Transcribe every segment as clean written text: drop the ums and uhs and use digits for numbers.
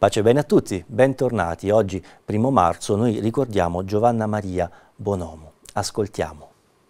Pace e bene a tutti, bentornati. Oggi, 1° marzo, noi ricordiamo Giovanna Maria Bonomo. Ascoltiamo.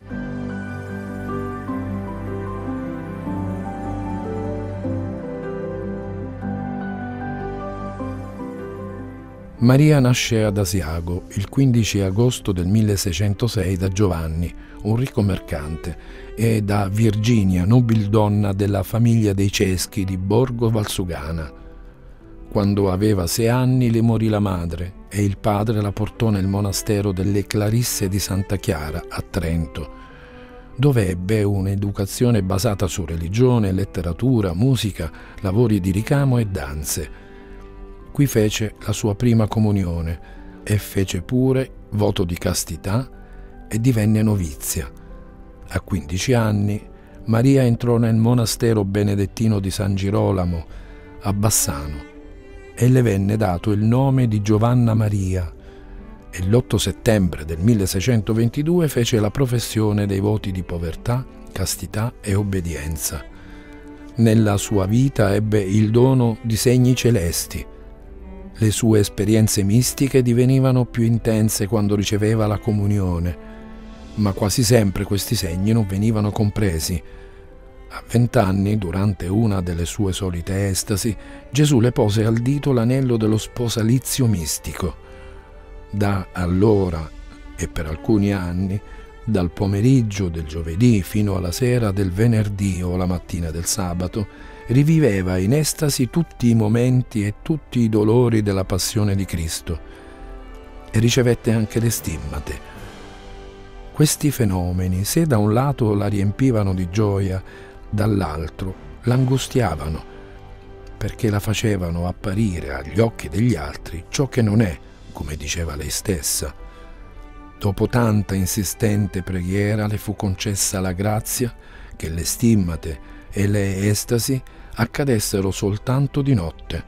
Maria nasce ad Asiago il 15 agosto del 1606 da Giovanni, un ricco mercante, e da Virginia, nobildonna della famiglia dei Ceschi di Borgo Valsugana. Quando aveva 6 anni le morì la madre e il padre la portò nel monastero delle Clarisse di Santa Chiara a Trento, dove ebbe un'educazione basata su religione, letteratura, musica, lavori di ricamo e danze. Qui fece la sua prima comunione e fece pure voto di castità e divenne novizia. A 15 anni Maria entrò nel monastero benedettino di San Girolamo a Bassano e le venne dato il nome di Giovanna Maria e l'8 settembre del 1622 fece la professione dei voti di povertà, castità e obbedienza. Nella sua vita ebbe il dono di segni celesti. Le sue esperienze mistiche divenivano più intense quando riceveva la comunione, ma quasi sempre questi segni non venivano compresi. A 20 anni, durante una delle sue solite estasi, Gesù le pose al dito l'anello dello sposalizio mistico. Da allora e per alcuni anni, dal pomeriggio del giovedì fino alla sera del venerdì o la mattina del sabato, riviveva in estasi tutti i momenti e tutti i dolori della passione di Cristo e ricevette anche le stimmate. Questi fenomeni, se da un lato la riempivano di gioia, dall'altro l'angustiavano, perché la facevano apparire agli occhi degli altri ciò che non è, come diceva lei stessa. Dopo tanta insistente preghiera le fu concessa la grazia che le stimmate e le estasi accadessero soltanto di notte.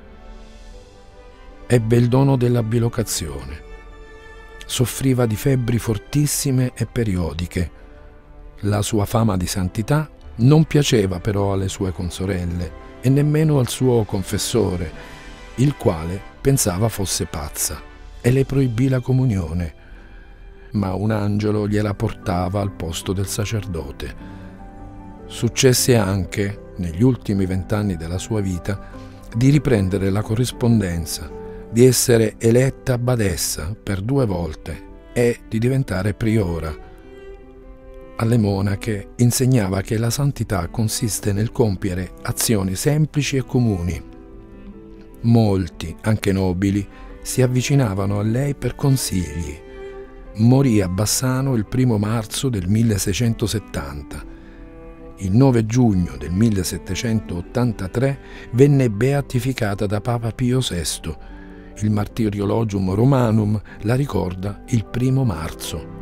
Ebbe il dono della bilocazione. Soffriva di febbri fortissime e periodiche. La sua fama di santità non piaceva però alle sue consorelle e nemmeno al suo confessore, il quale pensava fosse pazza e le proibì la comunione, ma un angelo gliela portava al posto del sacerdote. Successe anche, negli ultimi 20 anni della sua vita, di riprendere la corrispondenza, di essere eletta badessa per 2 volte e di diventare priora. Alle monache insegnava che la santità consiste nel compiere azioni semplici e comuni. Molti, anche nobili, si avvicinavano a lei per consigli. Morì a Bassano il 1° marzo del 1670. Il 9 giugno del 1783 venne beatificata da Papa Pio VI. Il Martyrologium Romanum la ricorda il 1° marzo.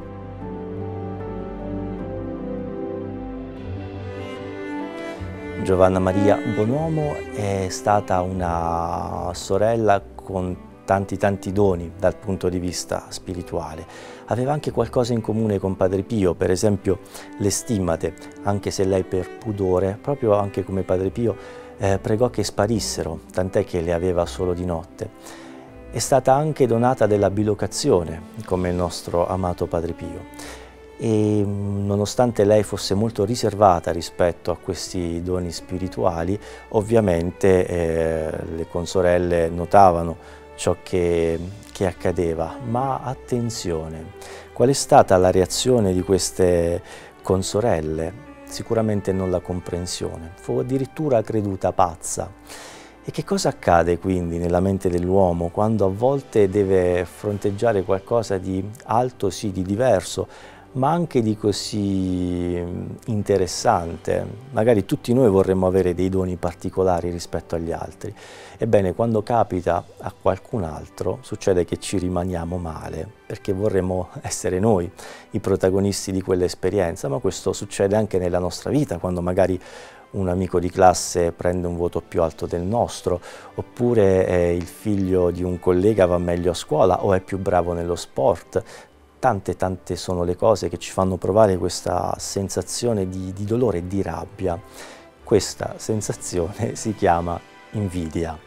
Giovanna Maria Bonomo è stata una sorella con tanti doni dal punto di vista spirituale. Aveva anche qualcosa in comune con Padre Pio, per esempio le stimmate, anche se lei per pudore, proprio anche come Padre Pio, pregò che sparissero, tant'è che le aveva solo di notte. È stata anche donata della bilocazione, come il nostro amato Padre Pio. E nonostante lei fosse molto riservata rispetto a questi doni spirituali, ovviamente le consorelle notavano ciò che accadeva. Ma attenzione, qual è stata la reazione di queste consorelle? Sicuramente non la comprensione, fu addirittura creduta pazza. E che cosa accade quindi nella mente dell'uomo quando a volte deve fronteggiare qualcosa di alto, sì, di diverso, ma anche di così interessante? Magari tutti noi vorremmo avere dei doni particolari rispetto agli altri. Ebbene, quando capita a qualcun altro, succede che ci rimaniamo male, perché vorremmo essere noi i protagonisti di quell'esperienza, ma questo succede anche nella nostra vita, quando magari un amico di classe prende un voto più alto del nostro, oppure il figlio di un collega va meglio a scuola o è più bravo nello sport. Tante sono le cose che ci fanno provare questa sensazione di dolore e di rabbia. Questa sensazione si chiama invidia.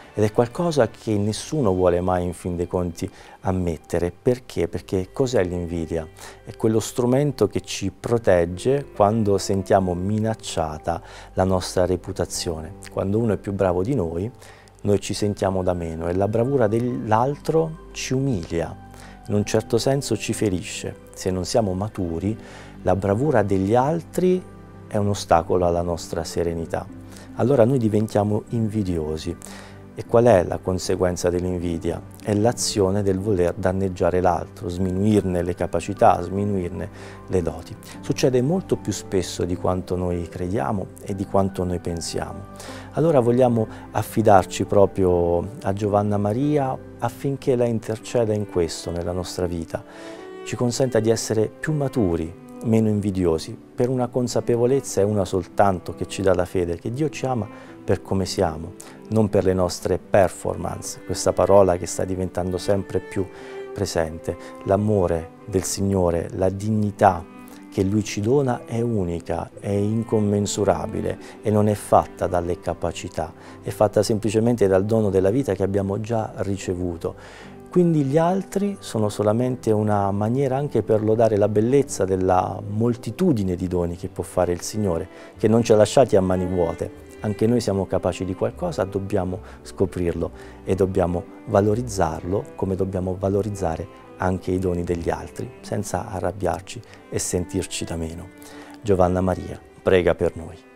ed è qualcosa che nessuno vuole mai in fin dei conti ammettere. Perché? Perché cos'è l'invidia? È quello strumento che ci protegge quando sentiamo minacciata la nostra reputazione. Quando uno è più bravo di noi ci sentiamo da meno e la bravura dell'altro ci umilia, in un certo senso ci ferisce. Se non siamo maturi, la bravura degli altri è un ostacolo alla nostra serenità. Allora noi diventiamo invidiosi. E qual è la conseguenza dell'invidia? È l'azione del voler danneggiare l'altro, sminuirne le capacità, sminuirne le doti. Succede molto più spesso di quanto noi crediamo e di quanto noi pensiamo. Allora vogliamo affidarci proprio a Giovanna Maria affinché la interceda in questo nella nostra vita, ci consenta di essere più maturi, meno invidiosi, per una consapevolezza e una soltanto che ci dà la fede, che Dio ci ama per come siamo, non per le nostre performance, questa parola che sta diventando sempre più presente. L'amore del Signore, la dignità che Lui ci dona è unica, è incommensurabile e non è fatta dalle capacità, è fatta semplicemente dal dono della vita che abbiamo già ricevuto. Quindi gli altri sono solamente una maniera anche per lodare la bellezza della moltitudine di doni che può fare il Signore, che non ci ha lasciati a mani vuote. Anche noi siamo capaci di qualcosa, dobbiamo scoprirlo e dobbiamo valorizzarlo come dobbiamo valorizzare anche i doni degli altri, senza arrabbiarci e sentirci da meno. Giovanna Maria, prega per noi.